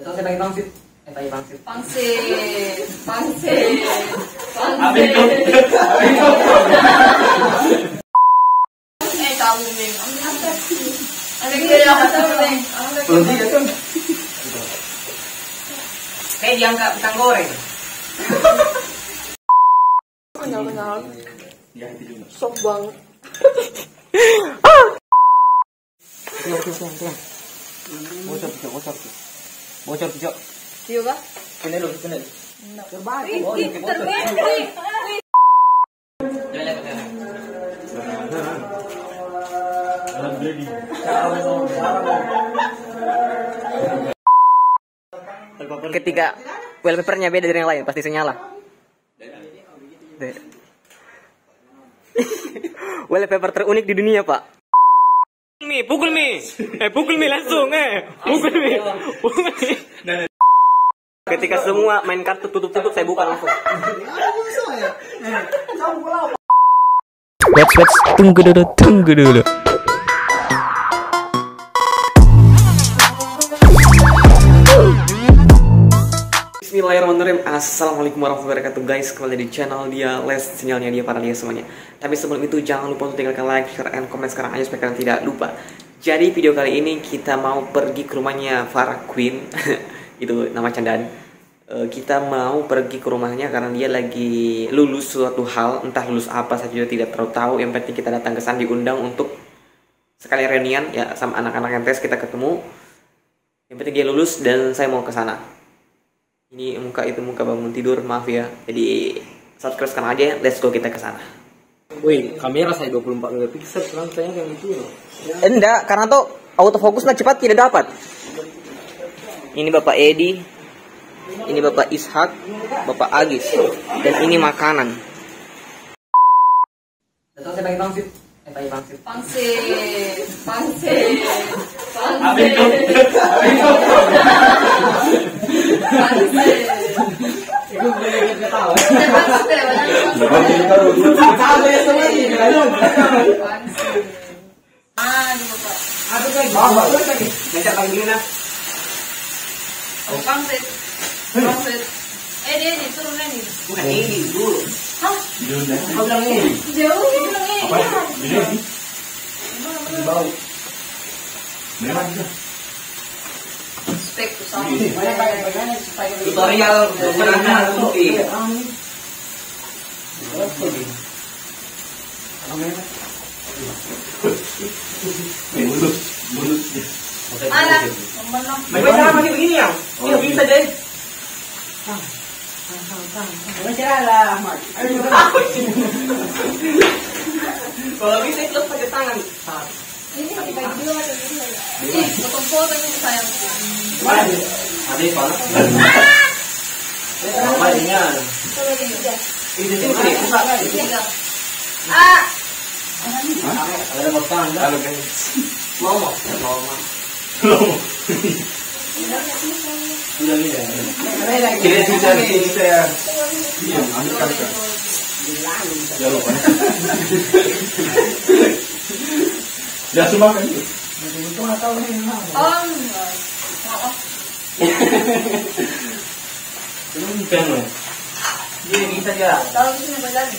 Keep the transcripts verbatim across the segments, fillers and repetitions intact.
Atau saya pakai pangsit. Eh, pakai pangsit. Pangsit. Pangsit. Abis itu. Abis itu. Eh, kamu Bing. Ada kira kata Bing. Belum sih itu. Kayak diangkat pisang goreng. Kenal-kenal. Ya, itu juga. Sok banget. Tuh, tuh, tuh, tuh. Bocor, bocor, bocor. Bocor, bocor. Iya kah? Kena dulu, kena. Terbalik. Oh, iya, bocor. Terbalik. Jalan ke sana. Ketika wallpapernya beda dari yang lain, pasti senyala. Wallpaper terunik di dunia, Pak. Mi, pukul mi, eh pukul mi langsung, eh pukul mi, pukul mi. Ketika semua main kartu tutup-tutup, saya buka langsung. Wets wets, tunggu dulu, tunggu dulu. Bismillahirrahmanirrahim. Assalamualaikum warahmatullahi wabarakatuh, guys. Kembali di channel dia Les, sinyalnya dia para dia semuanya. Tapi sebelum itu jangan lupa untuk tinggalkan like, share, and comment sekarang aja supaya kalian tidak lupa. Jadi video kali ini kita mau pergi ke rumahnya Farah Queen. Itu nama candaan. e, Kita mau pergi ke rumahnya karena dia lagi lulus suatu hal. Entah lulus apa saya juga tidak terlalu tahu. Yang penting kita datang ke sana, diundang untuk sekali reunian ya sama anak-anak yang tes kita ketemu. Yang penting dia lulus dan saya mau ke sana. Ini muka itu muka bangun tidur, maaf ya. Jadi subscribe sekarang aja, let's go kita ke sana. Wih, kamera saya dua puluh empat megapiksel, sekarang saya yang itu loh. Enggak, karena tuh autofokusnya cepat tidak dapat. Ini Bapak Edi, ini Bapak Ishak, Bapak Agis, dan ini makanan. Atau saya pakai pangsit, eh pakai pangsit. Pangsit. Pangsit. Abis itu. Abis itu. Pangsit. Itu boleh kita tahu. Pangsit. Ah, di Bapak. Aduh lagi. Bawa terus lagi. Mencet lagi dulu nah. Pangsit. Pangsit. Eh, dia ini turunnya nih. Bukan ini dulu. Hah? Kau bilang ini. Jauh dia bilang ini. Apa? Ini. Di bawah. Memang itu. Spek tuh sama. Tutorial bagaimana kopi. Mulut, mulut. Anak, menang. Bagaimana masih begini ya? Iya bisa deh. Masalah, Ahmad. Kalau bisa itu pakai tangan. Ini pakai baju juga macam ini. Ih, potong foto ini sayang. Mana? Ada apa? Apa ini? Coba ini udah. Ini sih buka kan? Tiga. Ah. Ada makan enggak? Halo guys. Mau mau? Mau mau. Sudah ni ya. Kira kita ni kita ya. Iya, ambil kamera. Jangan lupa. Ya semua kan. Itu nggak tahu nih. Oh, enggak. Maaf. Ini pen loh. Ini bisa dia. Kalau di sini berjalan.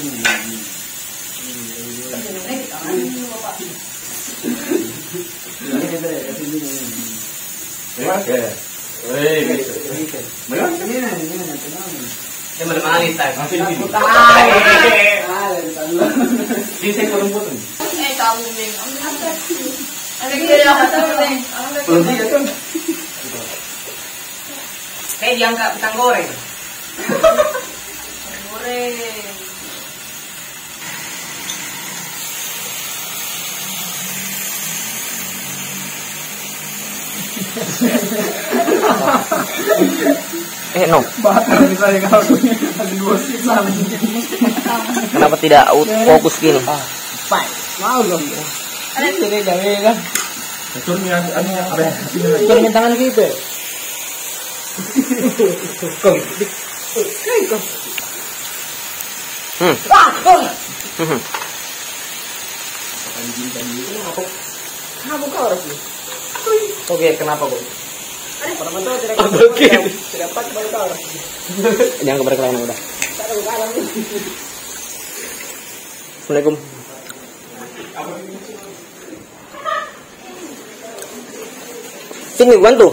Memang ke? Wei, memang ini nih, ini nih, tenang. Yang bermain tak? Masih di sini. Di sini kurang potong. Eh, kamu Bing. Ada kira kata Bing. Belum sih itu. Kayak diangkat pisang goreng. Goreng. Eh no, Bakar misalnya kalau ada dua sisa. kenapa tidak fokus gini? Pai, mau dong. Ada jadi jangan kan. Turun yang anu apa? Turun tangan kita. Kau, kau. Hmm. Ah, kau. Hmm. Kamu kau harus. Oke, kenapa kok? Oke. Jangan kebar kelainan udah. Assalamualaikum. Sini bantu.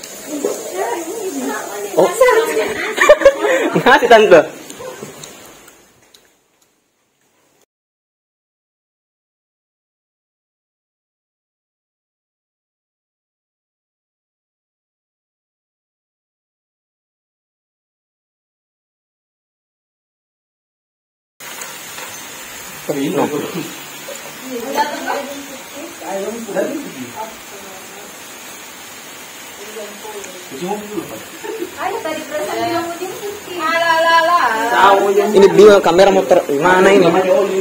Oh. Ngasih tante. No. Ini dua kamera motor mana ini?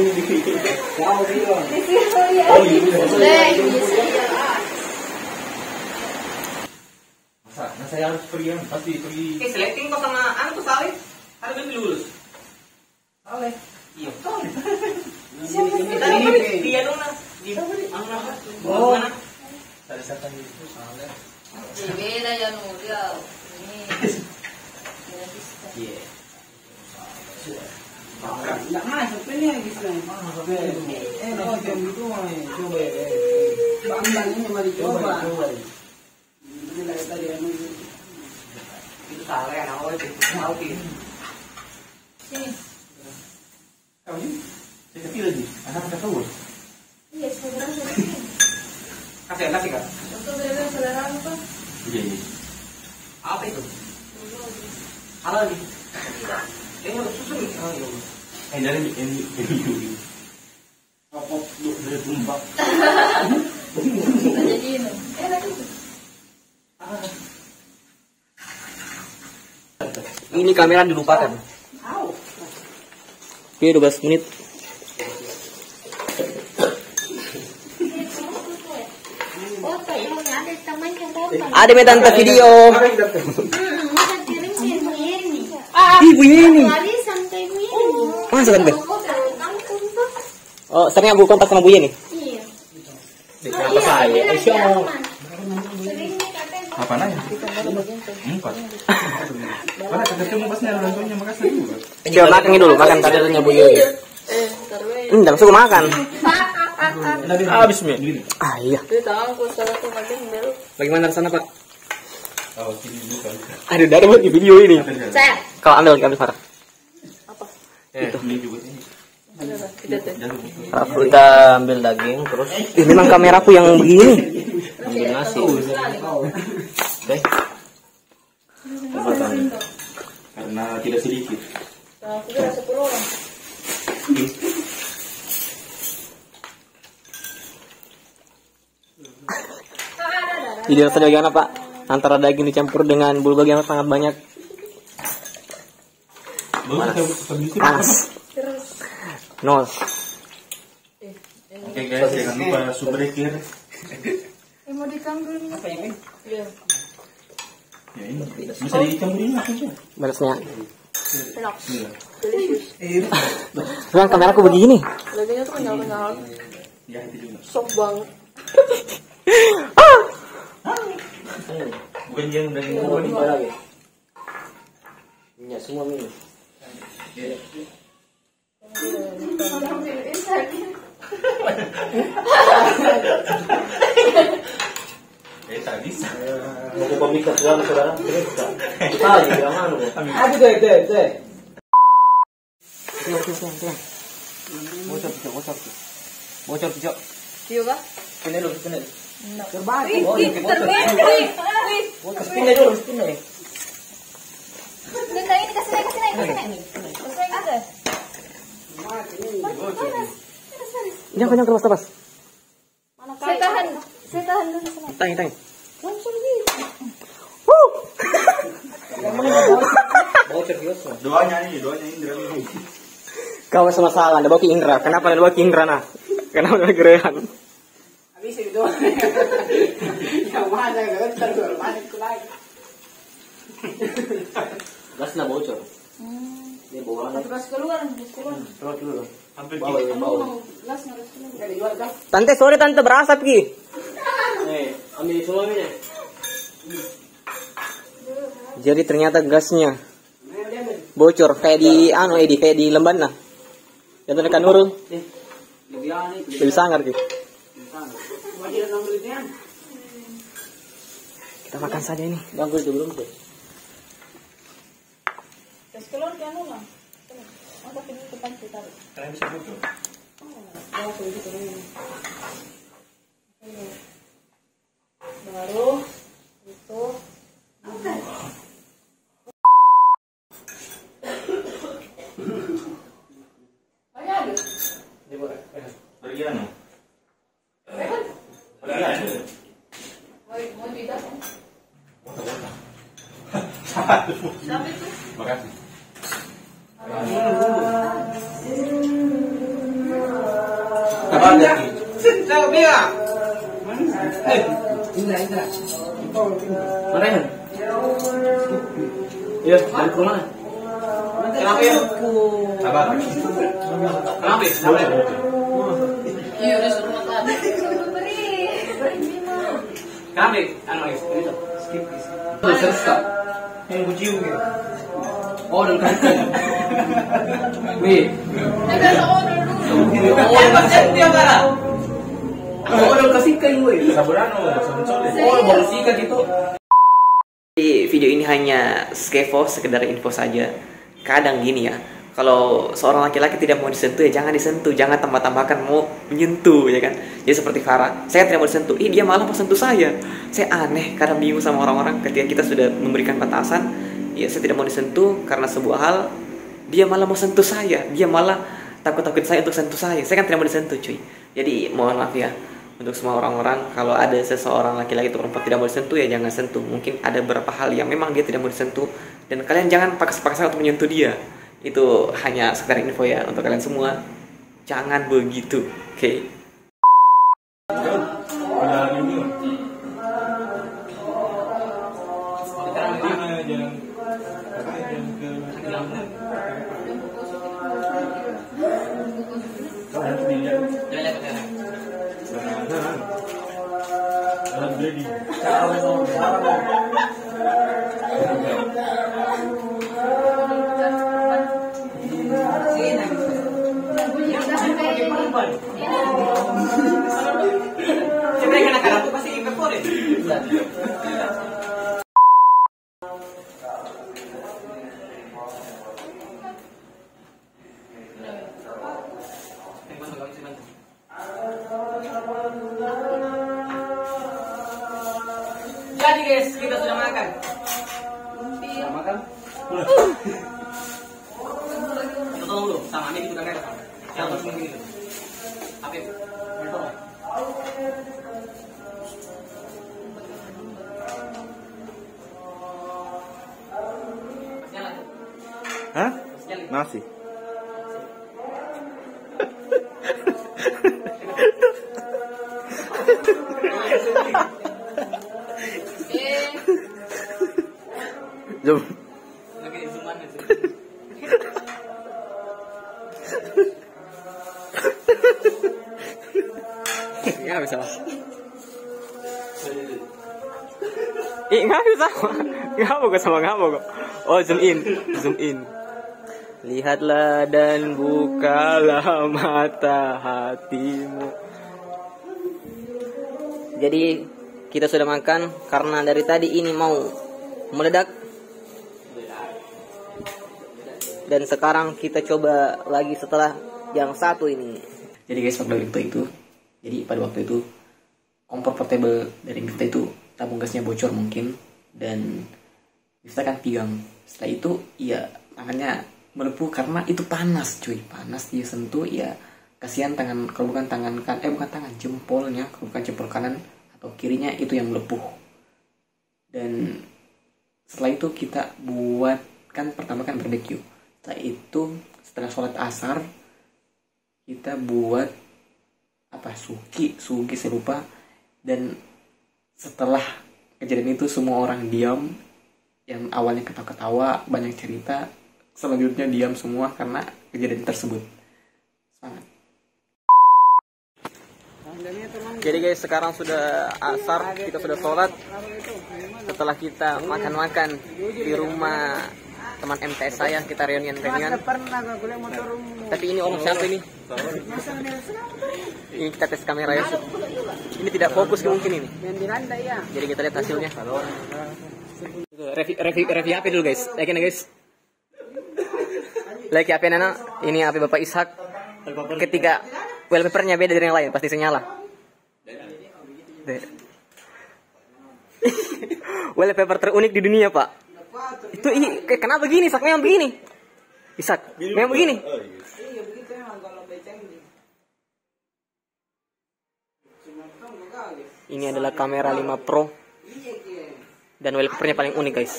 Nah, saya harus pergi, pasti pergi. Eh, selecting kok sama anu tuh Saleh. Harus lebih lulus. Saleh. Iya. Kita ini dia dong nah. Di anu apa? Oh. Dari setan itu Saleh. Beda ya dia. Ini. Iya. Nggak masuk ini gitu. Eh, kalau jam itu mah coba ya. Bang ini mari coba. Ini lagi tadi anu Itu Saleh anak awal itu. Mau sih. Sini. Kau ini? Saya kecil lagi. Anak kita tahu. Iya, saudara saya. Kasih kasih Kak. Saudara saudara apa? Iya, iya. Apa itu? Halal nih. Ini mau susu nih. Oh, iya. Eh, dari ini ini ini. Apa lu dari tumbak? Jadi ini. Eh, lagi. Ini kamera dilupakan. Au. Oke, dua belas menit. Foto ya, ada temannya foto. Ada me tante video. Masa kirim sih begini. Ibu ini. Tadi sampai begini. Masa tante? Langsung tuh. Oh, sering aku kontak sama Bu Yeni. Iya. Kenapa saya? Eh, siapa? Seringnya katanya. Apa nanya? Empat. Mana kata cuma pasnya orang tuanya makasih juga. Coba makan dulu, makan tadi tanya Bu Yeni. Eh, taruh. Hmm, langsung makan. Habis mi. Ah iya. Dia tahu aku salah tuh makin dulu. Bagaimana rasanya Pak? Oh, sini dulu kan. Aduh, dari buat di video ini. Saya. Kalau ambil, ambil Farah. Apa? Eh, ini juga ini. Tidak tuh. Farah, kita ambil daging terus. Eh, memang kameraku yang begini. Ambil nasi. Oke. Karena tidak sedikit. Nah, aku kira sepuluh orang. Jadi rasanya bagaimana Pak? Antara daging dicampur dengan bulgogi yang sangat banyak. Panas. Nos. Oke guys, jangan lupa subscribe. Eh, mau dicampur ini. apa ini? Iya. Ya ini bisa dicampurin apa aja. Balasnya. Enak. Iya. Delicious. Memang kameraku begini. Dagingnya tuh kenyal-kenyal. Ya itu juga. Sok banget. Bukan yang dari bawah ini. lagi? Minyak semua minum. Eh tadi. Mau ke pemikir segala saudara? Kita lagi bilang anu. Ada deh, deh, deh. Siang, siang, siang. Bocor, bocor, bocor. Bocor, bocor. Iya, Pak? Pindah dulu, pindah. Terbalik. Oh, Ih, ini bocor. terbalik. Bocor, pindah dulu, pindah. Minta ini kasih naik, kasih naik, kasih naik. Terus yang ada. Jangan, jangan terus, terus. Mana Saya kali? tahan, saya tahan dulu sama. Tanya, tanya. Langsung gitu. Bocor, bocor. Doanya ini, doanya Indra ini. Kau sama salah, ada baki Indra. Kenapa ada baki Indra nah? Kenapa ada gerehan? Habis itu. Yang mana kan terbalik lagi. Gasnya bocor. Dia bawa lagi. Gas keluar, gas keluar. Keluar dulu. Hampir Bawa, gitu. bawa. Gas nggak keluar. Dari luar dah. Tante, sorry tante berasap ki. Eh, ambil semua ini. Jadi ternyata gasnya bocor kayak di anu eh di kayak di Lembana. Yang tekan Nurul. Lebih sangar gitu. Kita makan saja ini. Bagus itu belum tuh. Keluar kan ulang. Apa ini depan kita? Karena bisa butuh. Oh, begitu ini. Baru itu. Berian. Mau tidak? Makasih. Apa ada? Tahu dia. Eh, Indra, Indra. Mana ya? Iya, balik ke rumah. Kenapa ya? Sabar. Kenapa ya? Kenapa ya? Iya, udah suruh makan. Beri, beri lima. Kenapa ya? Anu ya? Ini tuh. Skip. Tuh, selesai. Yang kucium gitu. Oh, dan kacang. Wih. Ada order dulu. Oh, dan kacang dia mana? Oh, dan kasih kain gue. Saburan oh, sencol. Oh, baru sikat itu. Di video ini hanya skevo, sekedar info saja. Kadang gini ya, kalau seorang laki-laki tidak mau disentuh ya jangan disentuh, jangan tambah-tambahkan mau menyentuh ya kan. Jadi seperti Farah, saya tidak mau disentuh, ih dia malah mau sentuh saya. Saya aneh, kadang bingung sama orang-orang ketika kita sudah memberikan batasan, ya saya tidak mau disentuh karena sebuah hal, dia malah mau sentuh saya, dia malah takut-takut saya untuk sentuh saya. Saya kan tidak mau disentuh cuy. Jadi mohon maaf ya untuk semua orang-orang, kalau ada seseorang laki-laki atau perempuan tidak mau disentuh ya jangan sentuh. Mungkin ada beberapa hal yang memang dia tidak mau disentuh dan kalian jangan paksa-paksa untuk menyentuh dia. Itu hanya sekedar info ya untuk kalian semua. Jangan begitu, oke? Okay? Jadi guys, kita sudah makan. Sudah makan? Kita tolong dulu, sama ini juga mereka. Yang harus begini tuh. Apa itu? Tolong. Hah? Nasi. Jom. Lagi di zoom aja. Nggak bisa. Ih, nggak bisa. Nggak mau sama nggak mau kok. Oh, zoom in, zoom in. Lihatlah dan bukalah mata hatimu. Jadi kita sudah makan karena dari tadi ini mau meledak. Dan sekarang kita coba lagi setelah yang satu ini. Jadi guys, pada waktu itu, jadi pada waktu itu kompor portable dari kita itu tabung gasnya bocor mungkin dan kita kan pegang. Setelah itu ya tangannya melepuh karena itu panas cuy, panas dia sentuh ya kasihan tangan, kalau bukan tangan kan eh bukan tangan jempolnya, kalau bukan jempol kanan atau kirinya itu yang melepuh. Dan setelah itu kita buat kan pertama kan barbecue. Setelah itu setelah sholat asar kita buat apa suki suki saya lupa. Dan setelah kejadian itu semua orang diam, yang awalnya ketawa-ketawa banyak cerita, selanjutnya diam semua karena kejadian tersebut. Sangat Jadi guys, sekarang sudah asar, kita sudah sholat. Setelah kita makan-makan di rumah teman M T S saya, kita reunian-reunian. Tapi ini om siapa ini? Ini kita tes kamera ya. Ini tidak fokus mungkin ini. Jadi kita lihat hasilnya. Review review review H P dulu guys. Like nya guys. Like H P Nana. Ini H P Bapak Ishak. Ketika wallpapernya beda dari yang lain, pasti senyala. Wallpaper terunik di dunia, Pak. Itu ih, kenapa begini? Ishak memang begini. Ishak, memang begini. Ini adalah kamera lima Pro. Dan wallpapernya paling unik, guys.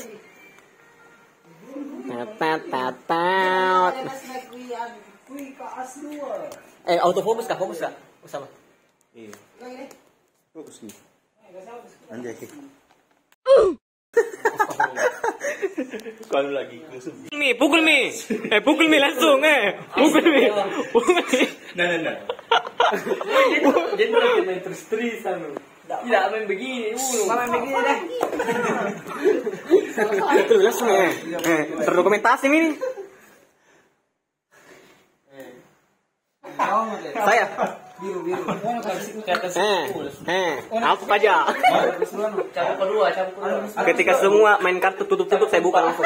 Eh, autofocus kah? Fokus kah? Usama. Iya. Fokus nih. Anjay. Kalau lagi musuh. Mi, pukul mi. Eh, pukul mi langsung eh. Pukul mi. Pukul mi. Nah, nah, nah. Jadi lagi main terus-terusan. Tidak main begini dulu. Main begini deh. Itu langsung eh. Eh, terdokumentasi ini. Saya Biru biru. eh, eh, apa aja. Cabut kedua, cabut kedua. Ketika semua main kartu tutup-tutup, saya buka langsung.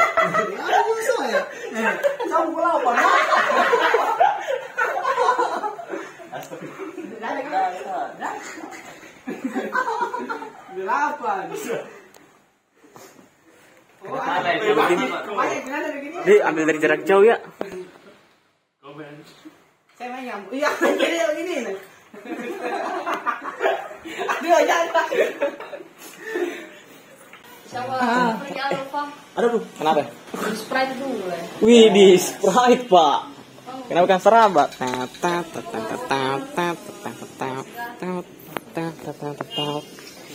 Di ambil dari jarak jauh ya. Saya main nyambung. Iya, jadi begini nih. Aduh, jangan. Sama jangan lupa Aduh, tuh, kenapa? Sprite dulu ya. Wih, di Sprite, Pak. Kenapa kan serabat? Tat tat tat tat tat tat tat tat tat tat tat tat tat.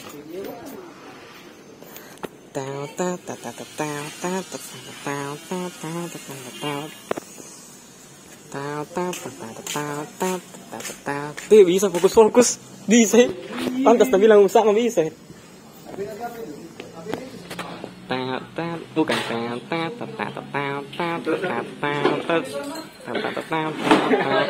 Tau tau tau tau tau tau tau tau tau tau tau tau tau tau tau tau. Tuh bisa fokus-fokus. Bisa. Pantas tapi bilang sama bisa. Tau tau bukan tau tau tau tau tau tau tau tau tau tau.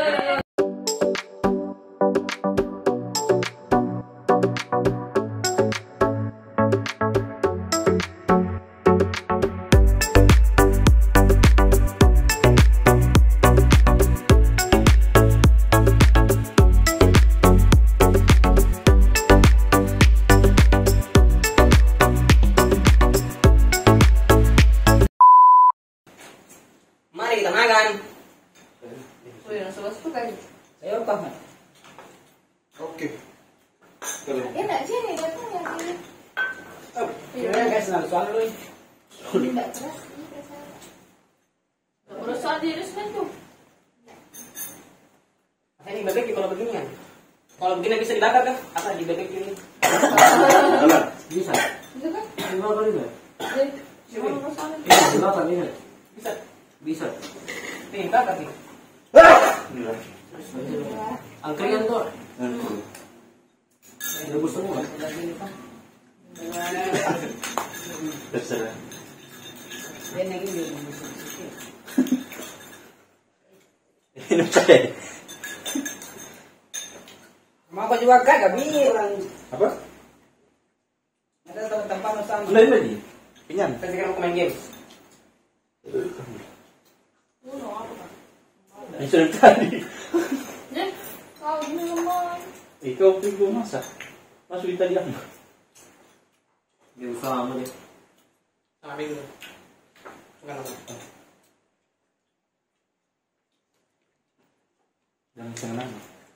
Mari kita makan. Oh iya, sobat suka. Saya paham. Oke. Enak sih nih, datang yang ini. Iya, guys, nah soal lu. Ini enggak keras. Terus soal di resmen tuh. Ini bebek kalau begini ya. Kalau begini bisa dibakar kan? Apa di bebek ini? Bisa. Bisa kan? Lima kali enggak? Jadi, cuma masalah. Berapa ini? Bisa. Bisa. Nih, bakar nih. Angkringan tuh. Rebus semua. Terserah. Ini ini. Ini pakai. Mau juga kagak bilang. Apa? Ada tempat sama. Udah ini lagi. Pinjam. Saya sekarang mau main game. Ini sudah tadi. Jadi, kau ini lemah. Itu waktu gue masak. Masuk di tadi apa? Dia usaha sama dia. Sama minggu. Bukan apa. Jangan senang.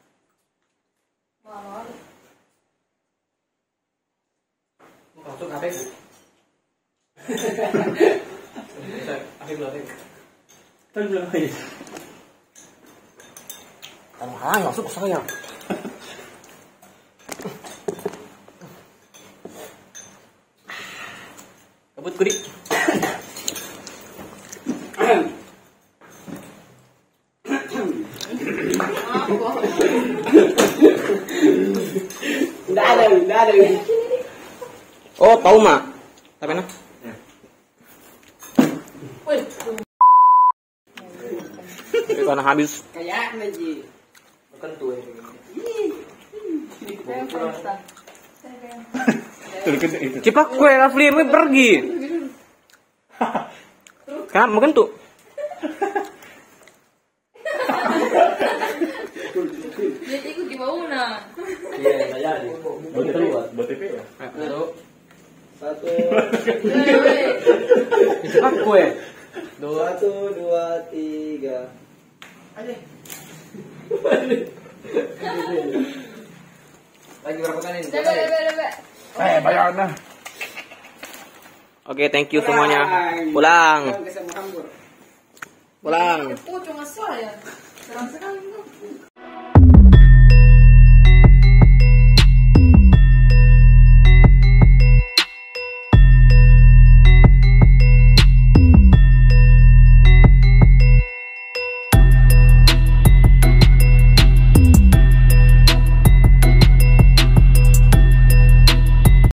Mana? Masuk H P bu. H P dulu H P. Tadi bilang aja. Kamu hanya masuk ke saya. Kebut kudik. ada ini. Oh, tahu mak. Tapi nah. Karena habis. Kayak nanti. Bukan tuh. Cepat kue Rafli ini pergi. Kan mungkin tuh. Dia ikut di bawah nah. Iya, enggak jadi. Buat T V ya? Buat T V ya? Satu. Cepat kue. Satu, dua, tiga. Aja. Lagi berapa kali ini? Coba, coba, coba. Eh, bayar nah. Oke, thank you semuanya. Pulang. Kesama hambur. Pulang. Oh, cuma saya. Terang sekali.